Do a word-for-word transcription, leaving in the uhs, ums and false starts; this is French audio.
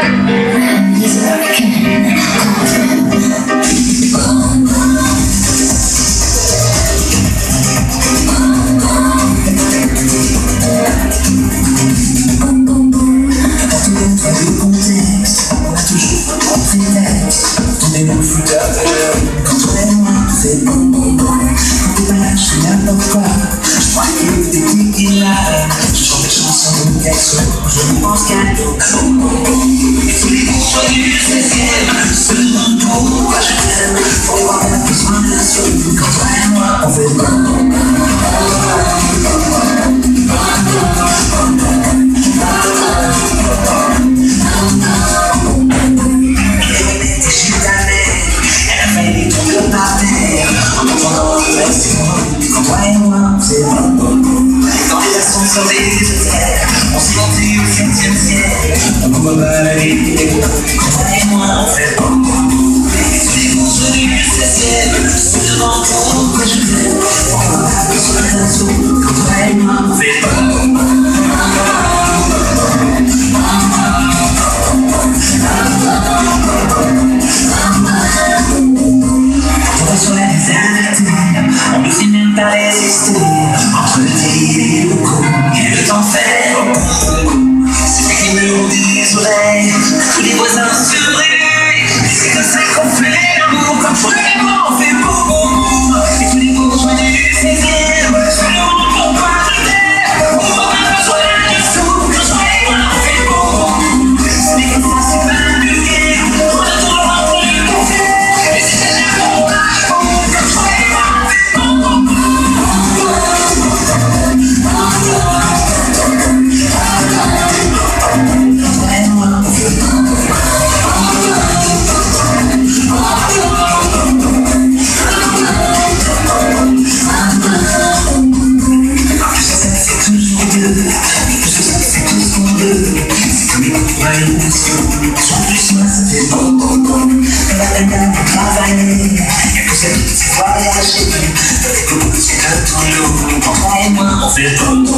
Je pense qu'à nous, tous les jours du seizième, se demandent pourquoi je t'aime. Pour voir la besoin de la somme, quand toi et moi on fait bon. Elle était chez ta mère, elle a failli tomber par terre. En entendant le reste, quand toi et moi on fait bon. Dans les ascenseurs des hôtels, on s'est monté au septième ciel. On ne voit pas la vie, quand toi et moi on fait bon. Tous les jours du seizième, se demandent pourquoi je t'aime. On voit pas besoin d'un sou, quand toi et moi on fait bon. Toi sur la déserté, on ne sait même pas résister. Entre le délire et le coup, et le temps fait beaucoup. C'est qui me ont des oreilles, tous les voisins se réveillent. C'est comme ça qu'on fait l'amour, comme vraiment on fait beaucoup. Et tous les bourgeois du seizième, se demandent pourquoi je t'aime. On n'a pas besoin de sous, quand je et moi on fait beaucoup. C'est comme ça, c'est pas vulgaire, on a tout le monde pour le café. Et c'est déjà pour moi, comme je et moi on fait beaucoup. On fait